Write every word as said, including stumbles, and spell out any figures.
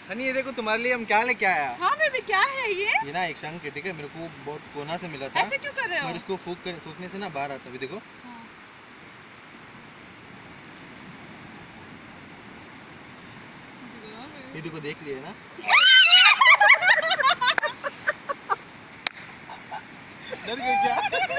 हनी ये देखो तुम्हारे लिए हम क्या लेके आया। हाँ बेबी क्या है ये? ये ना एक शंख है, ठीक है, मेरे को बहुत कोना से मिला था। ऐसे क्यों कर रहे हो? और इसको फूक कर फूकने से ना बाहर आता है, देखो। हाँ। ये देखो, देख लिए ना। डर गए क्या?